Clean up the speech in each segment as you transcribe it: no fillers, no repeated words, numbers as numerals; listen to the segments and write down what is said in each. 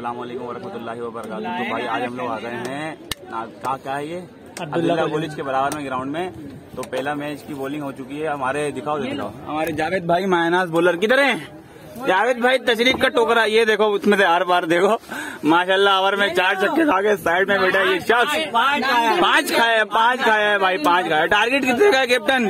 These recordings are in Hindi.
अस्सलाम वालेकुम वरहमतुल्लाहि वबरकातुहू। तो भाई आज हम लोग आ गए हैं क्या है ये अब्दुल्ला कॉलेज के बराबर में ग्राउंड में। तो पहला मैच की बॉलिंग हो चुकी है। हमारे दिखाओ हमारे जावेद भाई मायनास बॉलर किधर है? जावेद भाई तशरीफ का टोकरा ये देखो, उसमें से आर पार देखो माशाल्लाह। ओवर में 4 छक्के खा के साइड में बैठा ये शख्स। 5 खाया है भाई, 5 खाया। टारगेट कितने का है कैप्टन?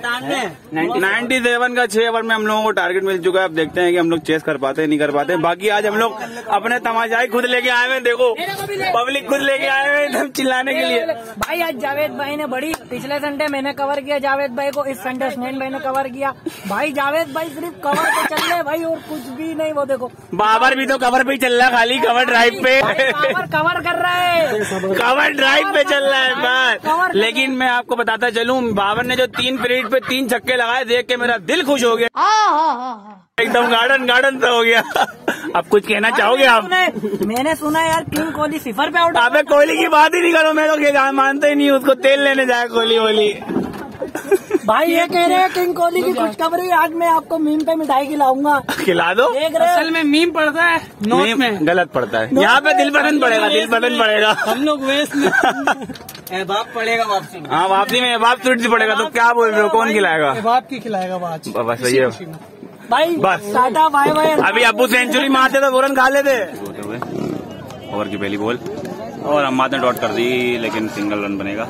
97 का 6 ओवर में हम लोगों को टारगेट मिल चुका है। अब देखते हैं कि हम लोग चेस कर पाते हैं नहीं कर पाते। बाकी आज हम लोग अपने तमाशाई खुद लेके आए हुए, देखो पब्लिक खुद लेके आए हुए एकदम चिल्लाने के लिए। भाई आज जावेद भाई ने बड़ी, पिछले संडे मैंने कवर किया जावेद भाई को, इस संडे स्नेन भाई ने कवर किया। भाई जावेद भाई सिर्फ कवर पे चल रहे भाई और कुछ भी नहीं। वो देखो बाबर भी तो कवर पे चल रहा है, खाली कवर ड्राइव पे कवर कर रहा है, कवर ड्राइव पे चल रहा है बस। लेकिन मैं आपको बताता चलूं, बाबर ने जो 3 पीरियड पे 3 छक्के लगाए देख के मेरा दिल खुश हो गया, एकदम गार्डन सा हो गया। अब कुछ कहना चाहोगे आप? मैंने सुना यार किंग कोहली 0 पे आउट। अबे कोहली की बात ही नहीं करो, मैं तो मानते ही नहीं, उसको तेल लेने जाए कोहली वोली। भाई ये कह रहे हैं किंग कोहली की खुशखबरी, आज मैं आपको मीम पे मिठाई खिलाऊंगा। खिला दो। असल में मीम पड़ता है, नोट में गलत पड़ता है। यहाँ पे दिल बदन पड़ेगा, हम लोग वेस्ट में बाप पड़ेगा वापसी में। हाँ वापसी में बाप टूट पड़ेगा। तो क्या बोल रहे हो, कौन खिलाएगा? बाप की खिलाएगा बस ये भाई बस टाटा बाय बाय। अभी अब्बू सेंचुरी मारते तो फौरन खा लेते। ओवर की पहली बॉल और अम्माद ने डॉट कर दी, लेकिन सिंगल रन बनेगा।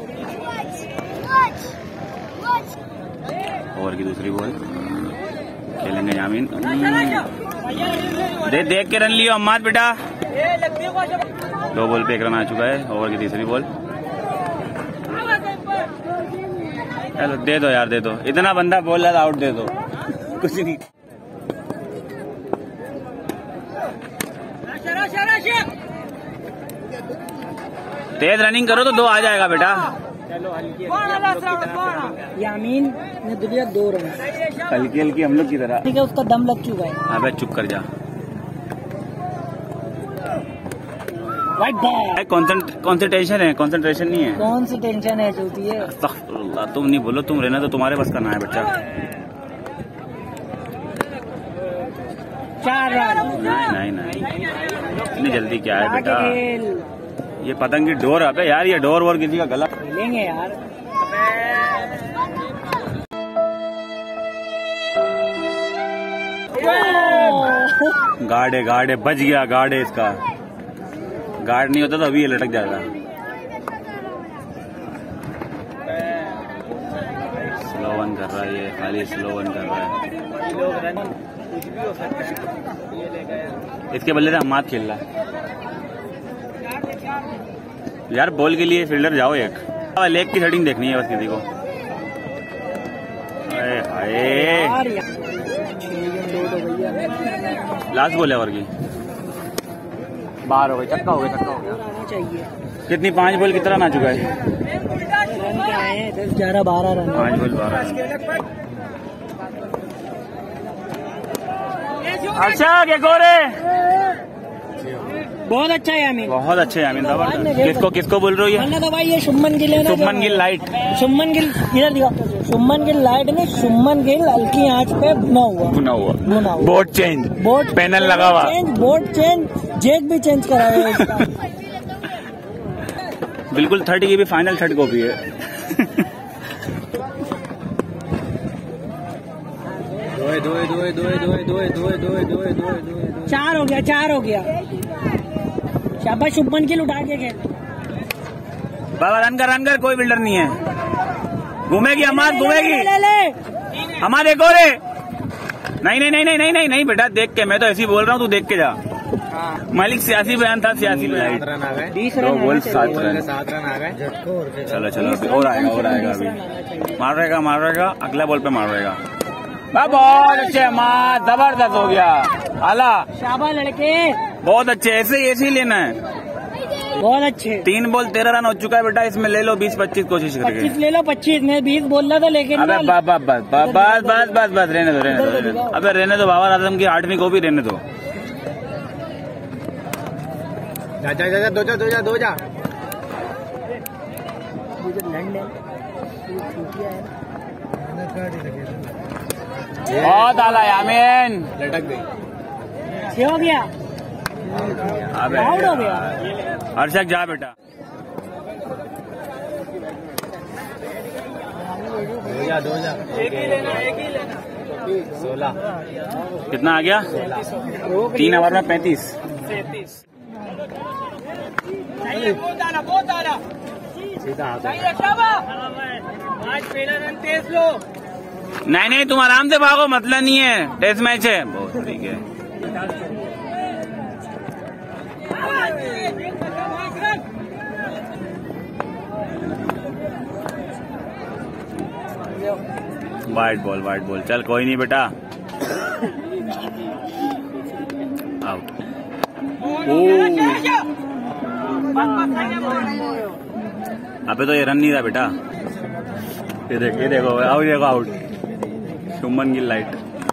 ओवर की दूसरी बॉल खेलेंगे यामीन। देख के रन लियो अम्माद बेटा। 2 बॉल पे 1 रन आ चुका है। ओवर की तीसरी बॉल, चलो दे दो यार, दे दो। इतना बंदा बोल रहा था आउट दे दो, कुछ नहीं। तेज रनिंग करो तो 2 आ जाएगा बेटा। यामीन ने दिया 2 रन, हल्की हम लोग की तरह। ठीक है, उसका दम लग चुका है। अबे चुप कर जा। कंसंट्रेशन है, कंसंट्रेशन नहीं है। कौन सी टेंशन है चलती है? अस्तगफुरुल्लाह, तुम नहीं बोलो, तुम रहना तो तुम्हारे बस का ना है बच्चा। 4 रन। नहीं इतनी जल्दी क्या है बेटा? ये पतंग की डोर। अबे यार ये डोर वोर किसी का गला खेलेंगे यार। गार्ड है बच गया। गार्ड है इसका, गार्ड नहीं होता तो अभी ये लटक जाएगा। स्लो वन कर रहा है ये, खाली स्लो वन कर रहा है। इसके बल्ले से अम्माद खेल रहा है यार। बॉल के लिए फील्डर जाओ एक। लेग की सेटिंग देखनी है बस किसी को। लास्ट बॉल है ओवर की, बाहर हो गई, छक्का हो गया। कितनी 5 बॉल कितना ना चुका है? 10, 11, 12 रन। 5 ball 12 run. अच्छा क्या गोरे, बहुत अच्छा है यामीन, बहुत अच्छे यामीन। किसको बोल रहे हो ये? तो भाई ये शुभमन गिल है ना, शुभमन गिल लाइट। शुभमन गिल इधर दिखा। शुभमन गिल लाइट में शुभमन गिल हल्की आंच पे भुना हुआ। बोर्ड चेंज, बोर्ड पैनल लगा हुआ, बोर्ड चेंज, जेक भी चेंज करा है। बिल्कुल 30 की भी फाइनल 3rd कॉपी है। 4 हो गया। शाबाश शुभमन गिल उठा के गए। बाबा रन कर, कोई बिल्डर नहीं है। घूमेगी हमार, घूमेगी हमारे गोरे। नहीं बेटा, देख के। मैं तो ऐसे ही बोल रहा हूँ, तू देख के जा। मालिक सियासी बयान था, सियासी बयान। 2 बॉल 7 रन आ गए। चलो और आएगा अभी। मार रहेगा, अगला बॉल पे मार रहेगा। बहुत अच्छे मार, जबरदस्त हो गया। आला शाबाश लड़के, बहुत अच्छे। ऐसे ही लेना है, बहुत अच्छे। 3 बॉल 13 रन हो चुका है बेटा। इसमें ले लो 20-25 कोशिश करके। 25 ले लो, 25 मैं 20 बोल रहा था, लेकिन अबे बस रहने दो। अबे रहने दो, बाबर आजम की 8वीं कॉपी रहने दो। जा दो जा। बहुत आला यामीन, लटक गई। हो गया आउट हो गया। हर्षक जा बेटा। एक ही लेना 16 कितना आ गया? 3 ओवर में 35। नहीं तुम आराम से भागो, मतलब नहीं है, टेस्ट मैच है। बहुत ठीक है। वाइट बॉल चल कोई नहीं बेटा, आउट। अबे तो ये रन नहीं था बेटा। ये देखो आउट। शुभमन गिल लाइट।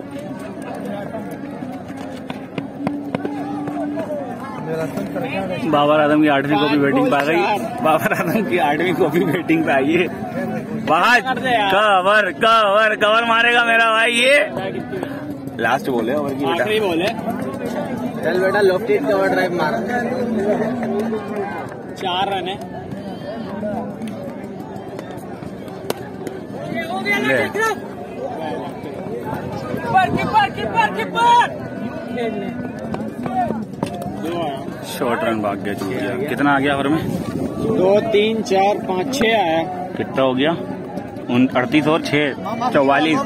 बाबर आजम की 8वीं कॉपी बैटिंग पे आ गई। बाबर आजम की 8वीं कॉपी बैटिंग पे आई है। कवर मारेगा मेरा भाई। ये लास्ट बॉल है, ओवर की आखिरी बॉल है। चल बेटा, लेफ्ट कवर ड्राइव मार। 4 रन है। शॉर्ट रन भाग गया, चूक गया। कितना आ गया ओवर में? 2 3 4 5 6 आया। कितना हो गया? 38 और 6 44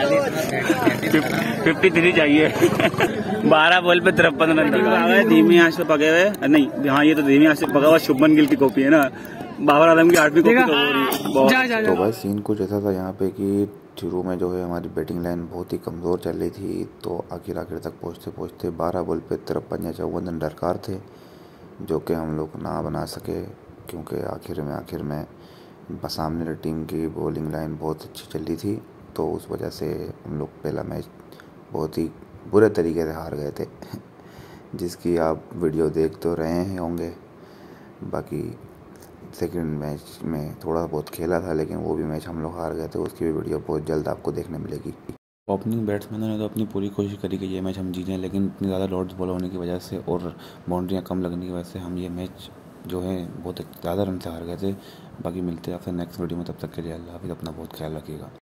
53 चाहिए। 12 बॉल पे 53 रन। धीमी आंच पे पके हुए नहीं, हाँ ये तो धीमी आंच पे पका हुआ शुभमन गिल की कॉपी है ना। बाबर आजम की 8वीं कॉपी तो हो रही। तो भाई सीन कुछ ऐसा था यहाँ पे कि शुरू में जो है हमारी बैटिंग लाइन बहुत ही कमज़ोर चल रही थी। तो आखिर तक पहुँचते 12 बॉल पे 53 या 54 रन दरकार थे, जो कि हम लोग ना बना सके, क्योंकि आखिर में सामने टीम की बॉलिंग लाइन बहुत अच्छी चल रही थी। तो उस वजह से हम लोग पहला मैच बहुत ही बुरे तरीके से हार गए थे, जिसकी आप वीडियो देख तो रहे हैं होंगे। बाकी सेकंड मैच में थोड़ा बहुत खेला था, लेकिन वो भी मैच हम लोग हार गए थे। उसकी भी वीडियो बहुत जल्द आपको देखने मिलेगी। ओपनिंग बैट्समैनों ने तो अपनी पूरी कोशिश करी कि ये मैच हम जीतें, लेकिन इतनी ज़्यादा डॉट्स बॉल होने की वजह से और बाउंड्रियाँ कम लगने की वजह से हम ये मैच जो है बहुत ज़्यादा रन से हार गए थे। बाकी मिलते हैं आपसे नेक्स्ट वीडियो में, तब तक के लिए अल्लाह हाफिज़। अपना बहुत ख्याल रखिएगा।